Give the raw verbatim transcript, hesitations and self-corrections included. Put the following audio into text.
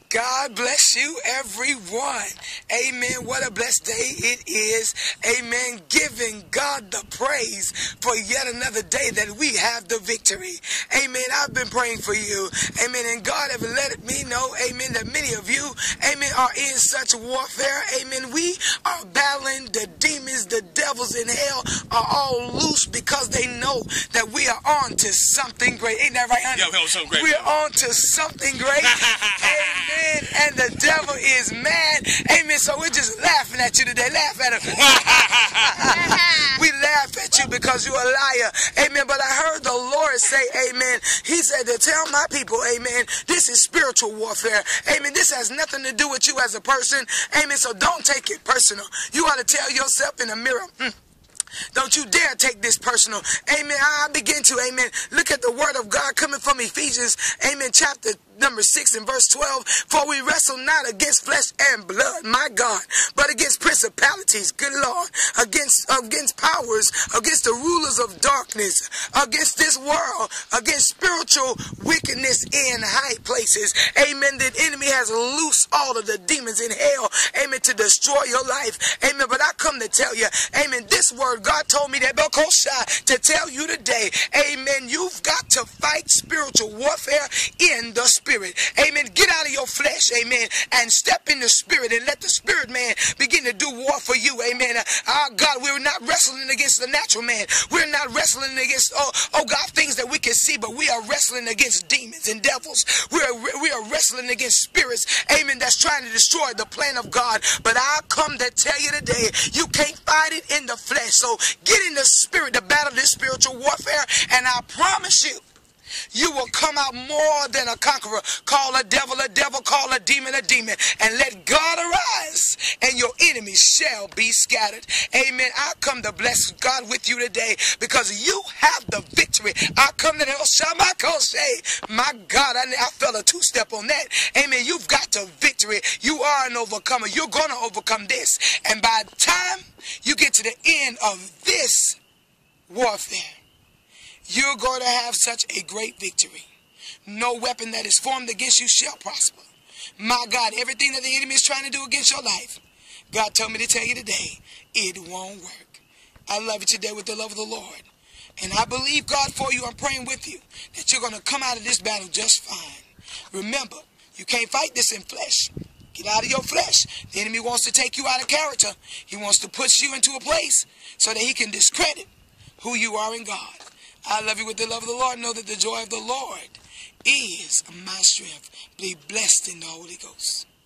God bless you, everyone. Amen. What a blessed day it is. Amen. Giving God the praise for yet another day that we have the victory. Amen. I've been praying for you. Amen. And God have let me know, amen, that many of you, amen, are in such warfare. Amen. We are battling the demons, the devils in hell are all loose because they know that we are on to something great. Ain't that right, honey? Yeah, we're something great. We're on to something great. Amen. And the devil is mad. Amen. So we're just laughing at you today. Laugh at him. We laugh at you because you're a liar. Amen. But I heard the Lord say, amen. He said to tell my people, amen, this is spiritual warfare. Amen. This has nothing to do with you as a person. Amen. So don't take it personal. You ought to tell yourself in the mirror, mm, don't you dare take this personal. Amen. I begin to, amen, look at the word of God coming from Ephesians, amen, chapter number six and verse twelve. For we wrestle not against flesh and blood, my God, but against principalities, good Lord, against against powers, against the rulers of darkness, against this world, against spiritual wickedness in high places. Amen. The enemy has loosed all of the demons in hell, amen, to destroy your life. Amen. But I come to tell you, amen, this word, God told me that to tell you today, amen, you've got to fight spiritual warfare in the spirit. Amen. Get out of your flesh, amen, and step in the spirit and let the spirit man begin to do war for you, amen. Our God, we're not wrestling against the natural man. We're not wrestling against, oh, oh God, things that we can see, but we are wrestling against demons and devils. We are, we are wrestling against spirits, amen, that's trying to destroy the plan of God. But I come to tell you today, you can't fight it in the flesh. So get in the spirit to battle this spiritual warfare, and I promise you, you will come out more than a conqueror. Call a devil a devil, call a demon a demon, and let God arise, and your enemies shall be scattered. Amen. I come to bless God with you today because you have the victory. I come to the Oshamakoshe. My God, I, I felt a two-step on that. Amen. You've got the victory. You are an overcomer. You're going to overcome this. And by the time you get to the end of this warfare, you're going to have such a great victory. No weapon that is formed against you shall prosper. My God, everything that the enemy is trying to do against your life, God told me to tell you today, it won't work. I love you today with the love of the Lord. And I believe God for you. I'm praying with you that you're going to come out of this battle just fine. Remember, you can't fight this in flesh. Get out of your flesh. The enemy wants to take you out of character. He wants to push you into a place so that he can discredit who you are in God. I love you with the love of the Lord. Know that the joy of the Lord is my strength. Be blessed in the Holy Ghost.